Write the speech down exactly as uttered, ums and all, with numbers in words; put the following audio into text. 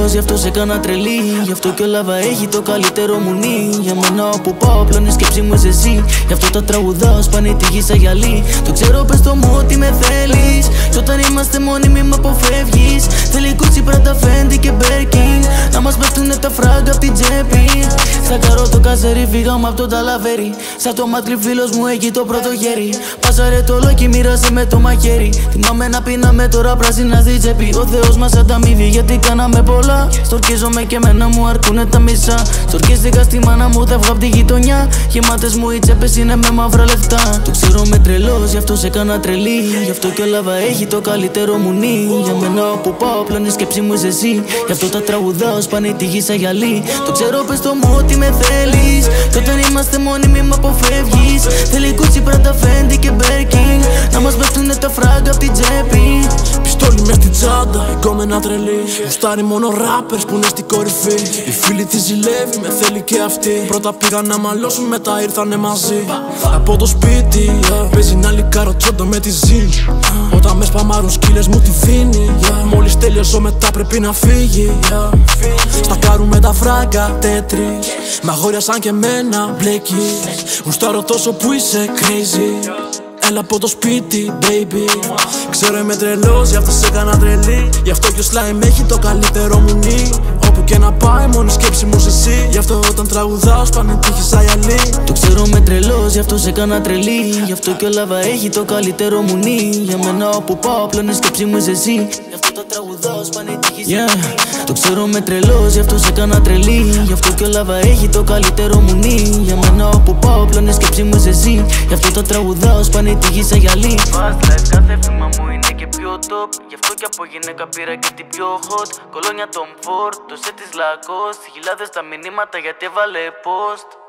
τρελός, γι' αυτό σε έκανα τρελή. Γι' αυτό κι ο Λάβα έχει το καλύτερο μου νι. Για μένα όπου πάω πλέον η σκέψη μου είσαι εσύ. Γι' αυτό τα τραγουδάω, σπάνι τη γη σαν γυαλί. Το ξέρω, πες το μου ότι με θέλεις. Κι όταν είμαστε μόνοι μη μ' αποφεύγεις. Θέλει Gucci, Prada, Fendi και Birkin. Να μας πέφτουνε τα φράγκα απ' την τσέπη. Στα καρό το καζέρι, φύγαμε απ' το ταλαβέρι. Σαν το μάτρι φίλος μου έχει το πρώτο χέρι. Πάσαρε το λόκι, μοίρασε με το μαχαίρι. Θυμάμαι να πίναμε τώρα πράσινα στη τσέπη. Ο Θεός μας ανταμείβει γιατί κάναμε πολλά. Στορκίζομαι και εμένα μου αρκούνε τα μισά. Στορκίστηκα στη μάνα μου, δεν βγω απ' τη γειτονιά. Γεμάτες μου οι τσέπες είναι με μαύρα λεφτά. Το ξέρω με τρελός, γι' αυτό σε έκανα τρελή. Γι' αυτό κι ο Λάβα έχει το καλύτερο μου νι. Για μένα όπου πάω πλέον η σκέψη μου είσαι εσύ. Γι' αυτό τα τραγουδάω, σπάνι τη γη σαν γυαλί. Το ξέρω, πες το μου ότι με θέλεις. Κι όταν είμαστε μόνοι μη μ' αποφεύγεις. Θέλει Gucci, Prada, Fendi και Birkin. Να μας πέφτουνε τα φράγκα απ' την τσέπη. Πιστόλι μες στην τσάντα, εικόμενα τρελή. Γουστάρει μόνο rappers που είναι στην κορυφή. Η φίλη τη ζηλεύει, με θέλει και αυτή. Πρώτα πήγαν να μαλώσουν, μετά ήρθανε μαζί. Από το σπίτι, yeah. Παίζει να λικάρω τσόντα με τη ζύμη. uh. Όταν με σπαμάρουν σκύλες μου τη δίνει, yeah. Μόλις τελειώσω μετά πρέπει να φύγει, yeah. Στα κάρουμε τα φράγκα τέτρις. Μ' αγόρια σαν και εμένα μπλέκεις. Γουστάρω τόσο που είσαι crazy. Έλα από το σπίτι, baby. Ξέρω είμαι τρελός, γι' αυτό σε έκανα τρελή. Γι' αυτό κι ο Slime έχει το καλύτερο μου νι. Όπου και να πάει, μόνη σκέψη μου είσαι εσύ. Γι' αυτό όταν τραγουδάω, σπάνε τύχη σαν γυαλί. Το ξέρω είμαι τρελός, γι' αυτό σε έκανα τρελή. Γι' αυτό κι ο Λάβα έχει το καλύτερο μου νι. Για μένα όπου πάω, πλέον η σκέψη μου είσαι εσύ. Γι' αυτό τα τραγουδάω, σπάνε τύχη σαν γυαλί. Το ξέρω είμαι τρελός, γι' αυτό σε έκανα τρελή. Γι' αυτό κι ο Λάβα έχει το καλύτερο μου νι. Για μένα όπου πάω, πλέον η σκέψη μου είσαι εσύ. Γι' αυτό τα τραγουδάω, σπάνε τη γη σαν γυαλί. Fast life, κάθε βήμα μου είναι και πιο top. Γι' αυτό κι από γυναίκα πήρα και την πιο hot. Κολόνια Tom Ford, το set της Lacoste. Χιλιάδες τα μηνύματα γιατί έβαλε post.